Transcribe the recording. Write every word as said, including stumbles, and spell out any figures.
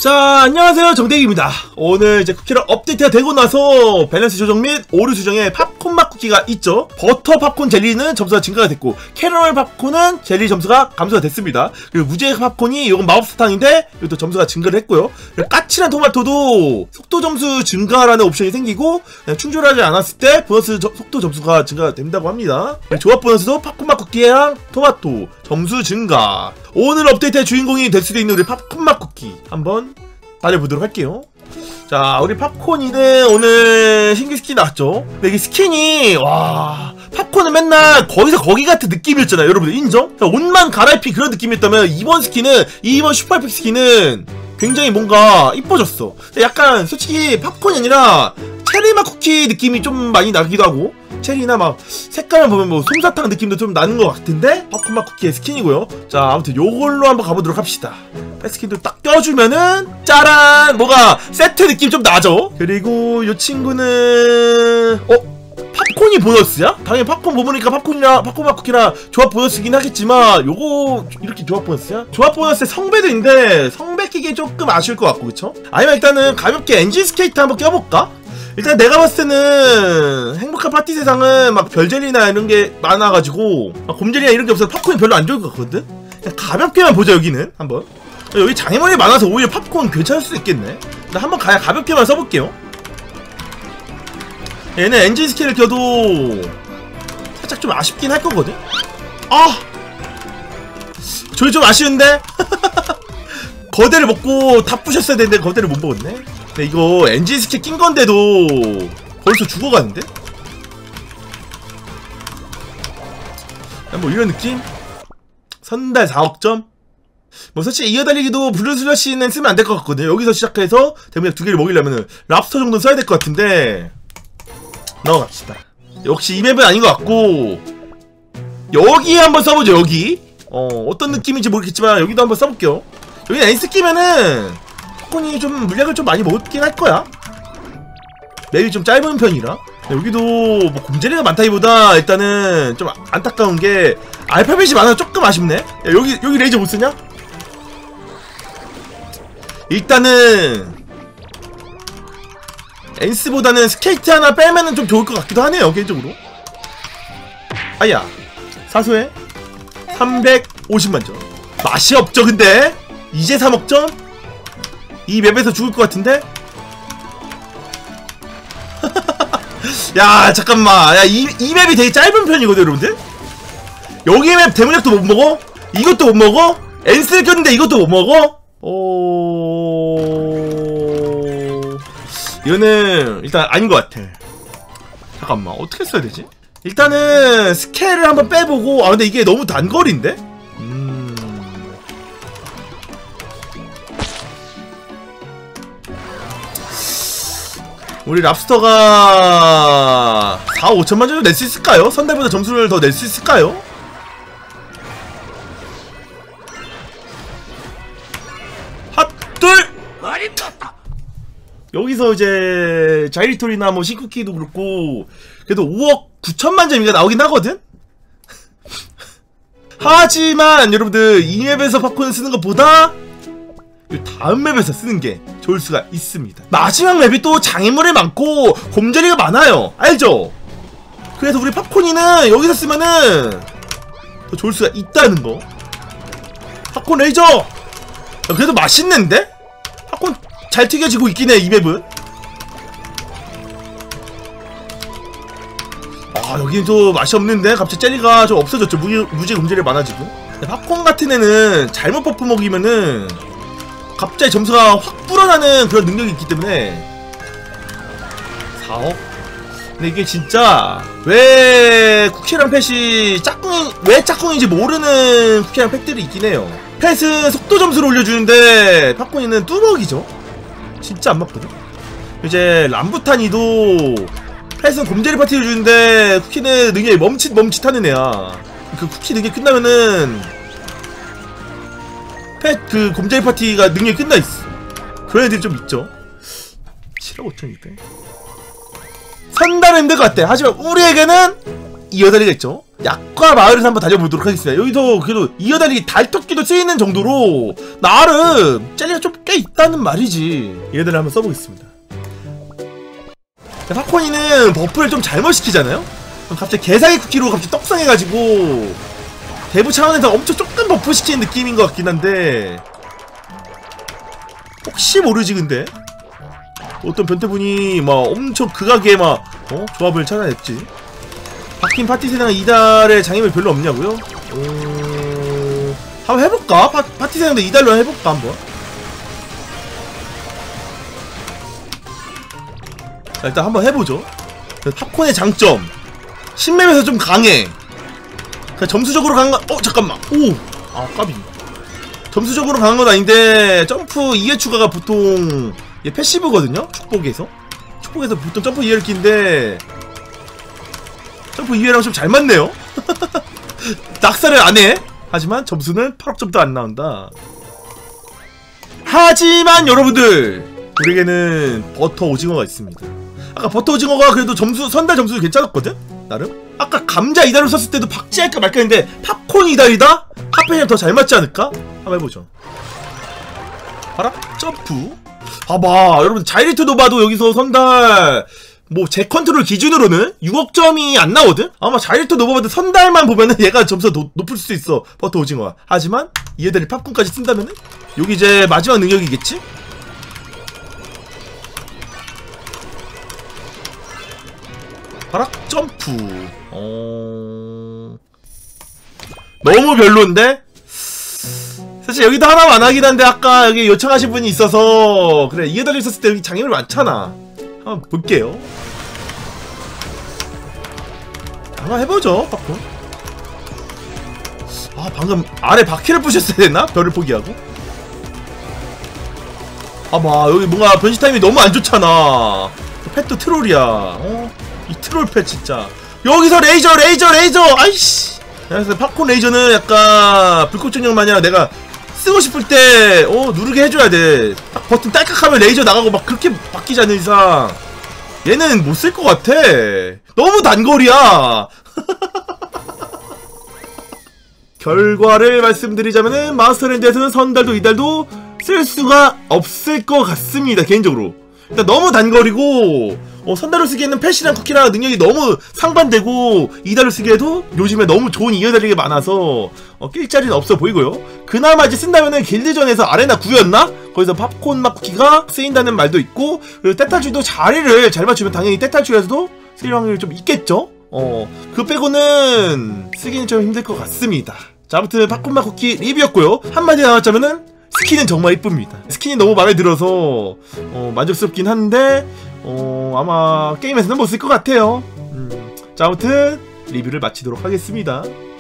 자, 안녕하세요, 정대기입니다. 오늘 이제 쿠키랑 업데이트가 되고 나서 밸런스 조정 및 오류 수정에 팝콘 맛 쿠키가 있죠. 버터 팝콘 젤리는 점수가 증가가 됐고 캐러멜 팝콘은 젤리 점수가 감소가 됐습니다. 그리고 무제 파콘이 이건 마법사탕인데 이것도 점수가 증가를 했고요. 그리고 까칠한 토마토도 속도 점수 증가라는 옵션이 생기고 충족하지 않았을 때 보너스 저, 속도 점수가 증가가 된다고 합니다. 조합 보너스도 팝콘 맛 쿠키랑 토마토 점수 증가. 오늘 업데이트의 주인공이 될 수도 있는 우리 팝콘 맛 쿠키 한번 달려보도록 할게요. 자, 우리 팝콘이는 오늘 신규 스킨 나왔죠. 근데 이게 스킨이 와, 팝콘은 맨날 거기서 거기 같은 느낌이었잖아요. 여러분들 인정? 자, 옷만 갈아입힌 그런 느낌이었다면 이번 스킨은 이번 슈퍼에픽 스킨은 굉장히 뭔가 이뻐졌어. 약간 솔직히 팝콘이 아니라 체리맛 쿠키 느낌이 좀 많이 나기도 하고, 체리나 막 색깔을 보면 뭐 솜사탕 느낌도 좀 나는 것 같은데 팝콘맛 쿠키의 스킨이고요. 자, 아무튼 요걸로 한번 가보도록 합시다. 스킨도 딱 껴주면은 짜란! 뭐가 세트 느낌 좀 나죠? 그리고 요 친구는 어? 팝콘이 보너스야? 당연히 팝콘 보니까 팝콘이랑 팝콘맛 쿠키랑 조합 보너스긴 하겠지만 요거 이렇게 조합 보너스야? 조합 보너스에 성배도 있는데 성배 끼기 조금 아쉬울 것 같고, 그쵸? 아니면 일단은 가볍게 엔진 스케이트 한번 껴볼까? 일단 내가 봤을 때는 행복한 파티 세상은 막 별젤리나 이런 게 많아가지고 막 곰젤리나 이런 게 없어서 팝콘이 별로 안 좋을 것 같거든? 그냥 가볍게만 보자. 여기는 한번 여기 장애물이 많아서 오히려 팝콘 괜찮을 수도 있겠네. 나 한번 가, 가볍게만 써볼게요. 얘는 엔진 스킬을 켜도 살짝 좀 아쉽긴 할 거거든? 아! 저기 좀 아쉬운데? 거대를 먹고 다 부셨어야 되는데 거대를 못 먹었네? 근데 이거 엔진 스킬 낀 건데도 벌써 죽어가는데? 뭐 이런 느낌? 선달 사억 점? 뭐 솔직히 이어달리기도 블루슬러시는 쓰면 안 될 것 같거든요. 여기서 시작해서 대문약 두 개를 먹이려면은 랍스터 정도는 써야 될 것 같은데 넘어갑시다. 역시 이 맵은 아닌 것 같고 여기 한번 써보죠. 여기 어 어떤 느낌인지 모르겠지만 여기도 한번 써볼게요. 여기 엔스 끼면은 팝콘이 좀 물약을 좀 많이 먹긴 할 거야. 맵이 좀 짧은 편이라. 여기도 뭐 곰젤리가 많다기보다 일단은 좀 안타까운 게 알파벳이 많아서 조금 아쉽네. 야, 여기 여기 레이저 못 쓰냐? 일단은 엔스보다는 스케이트 하나 빼면은 좀 좋을 것 같기도 하네요, 개인적으로. 아야, 사소해. 삼백오십만 점. 맛이 없죠, 근데? 이제 삼억 점? 이 맵에서 죽을 것 같은데? 야, 잠깐만. 야, 이, 이 맵이 되게 짧은 편이거든, 여러분들? 여기 맵 대문약도 못 먹어? 이것도 못 먹어? 엔스를 꼈는데 이것도 못 먹어? 어... 이거는 일단 아닌 것 같아. 잠깐만, 어떻게 써야 되지? 일단은 스케일을 한번 빼보고. 아, 근데 이게 너무 단거리인데? 음... 우리 랍스터가 사억 오천만 정도 낼 수 있을까요? 선달보다 점수를 더 낼 수 있을까요? 핫둘! 여기서 이제 자이리토리나 뭐 신쿠키도 그렇고 그래도 오억 구천만 점인가 나오긴 하거든? 하지만 여러분들 이 맵에서 팝콘을 쓰는 것보다 다음 맵에서 쓰는 게 좋을 수가 있습니다. 마지막 맵이 또 장애물이 많고 곰젤리가 많아요. 알죠? 그래서 우리 팝콘이는 여기서 쓰면은 더 좋을 수가 있다는 거. 팝콘 레이저! 야, 그래도 맛있는데? 팝콘 잘 튀겨지고 있긴 해, 이 맵은. 아, 여기는 또 맛이 없는데? 갑자기 젤리가 좀 없어졌죠. 무지, 무지 곰젤리 많아지고. 팝콘 같은 애는 잘못 퍼프 먹이면은 갑자기 점수가 확 불어나는 그런 능력이 있기 때문에 사억? 근데 이게 진짜 왜 쿠키랑 펫이 짝꿍이 왜 짝꿍인지 모르는 쿠키랑 펫들이 있긴 해요. 펫은 속도 점수를 올려주는데 팝콘이는 뚜벅이죠. 진짜 안 맞거든. 이제 람부타니도 펫은 곰젤리 파티를 주는데 쿠키는 능력이 멈칫 멈칫하는 애야. 그 쿠키 능력이 끝나면은 펫 그 곰젤리 파티가 능력이 끝나있어. 그런 애들이 좀 있죠. 칠억 오천이백. 선달은 힘들 것 같아. 하지만 우리에게는 이어다리가 있죠. 약과 마을에서 한번 달려보도록 하겠습니다. 여기서 그래도 이어다리 달토끼도 쓰이는 정도로 나름 젤리가 좀 꽤 있다는 말이지. 이어다리 한번 써보겠습니다. 팝콘이는 버프를 좀 잘못 시키잖아요? 그럼 갑자기 개사기 쿠키로 갑자기 떡상해가지고 대부 차원에서 엄청 조금 버프 시키는 느낌인 것 같긴 한데 혹시 모르지. 근데 어떤 변태분이 막 엄청 극악의 막 어? 조합을 찾아냈지. 바뀐 파티 세상 이달에 장애물 별로 없냐고요? 어... 한번 해볼까? 파, 파티 세상도 이달로 해볼까 한번? 자, 일단 한번 해보죠. 팝콘의 장점 신맵에서 좀 강해. 그냥 점수적으로 강한 건.. 어 잠깐만. 오! 아 까비. 점수적으로 강한 건 아닌데 점프 이 회 추가가 보통 얘 패시브거든요? 축복에서 축복에서 보통 점프 이 회를 끼는데 점프 이 회랑 좀 잘 맞네요. 낙사를 안해. 하지만 점수는 팔억 점도 안 나온다. 하지만 여러분들 우리에게는 버터 오징어가 있습니다. 아까 버터 오징어가 그래도 점수 선달 점수 괜찮았거든? 나름? 아까 감자 이달을 썼을 때도 박제할까 말까 했는데 팝콘 이달이다? 팝펜이랑 더 잘 맞지 않을까? 한번 해보죠. 봐라 점프. 봐봐 여러분 자이리트 노바도 여기서 선달 뭐 제 컨트롤 기준으로는 육억 점이 안 나오거든? 아마 자이리트 노바도 선달만 보면은 얘가 점수가 노, 높을 수도 있어. 버터 오징어가. 하지만 얘들이 팝콘까지 쓴다면은 여기 이제 마지막 능력이겠지? 봐라 점프. 어... 너무 별론데? 사실 여기도 하나만 안 하긴 한데 아까 여기 요청하신 분이 있어서 그래 이해달리 있었을 때 여기 장애물 많잖아. 한번 볼게요. 한번 해보죠 팝콘. 아 방금 아래 바퀴를 부셨어야 됐나? 별을 포기하고. 아마 여기 뭔가 변신 타임이 너무 안 좋잖아. 펫도 트롤이야. 어? 이 트롤 펫 진짜. 여기서 레이저 레이저 레이저 아이씨. 그래서 팝콘 레이저는 약간 불꽃정령 마냥 내가 쓰고 싶을 때 어 누르게 해줘야 돼. 딱 버튼 딸깍하면 레이저 나가고 막 그렇게 바뀌지 않는 이상 얘는 못 쓸 것 같아. 너무 단거리야. 결과를 말씀드리자면은 마스터랜드에서는 선달도 이달도 쓸 수가 없을 것 같습니다 개인적으로. 일단 너무 단거리고 어, 선달로 쓰기에는 펫이랑 쿠키랑 능력이 너무 상반되고 이달로 쓰기에도 요즘에 너무 좋은 이어달리게 많아서 어, 낄 자리는 없어 보이고요. 그나마 이제 쓴다면은 길드전에서 아레나 구였나? 거기서 팝콘 맛 쿠키가 쓰인다는 말도 있고 그리고 떼탈출도 자리를 잘 맞추면 당연히 떼탈출에서도 쓰일 확률이 좀 있겠죠? 어, 그 빼고는 쓰기는 좀 힘들 것 같습니다. 자 아무튼 팝콘 맛 쿠키 리뷰였고요. 한마디 나왔자면은 스킨은 정말 이쁩니다. 스킨이 너무 마음에 들어서 어, 만족스럽긴 한데 어, 아마 게임에서는 못 쓸 것 같아요. 음. 자 아무튼 리뷰를 마치도록 하겠습니다.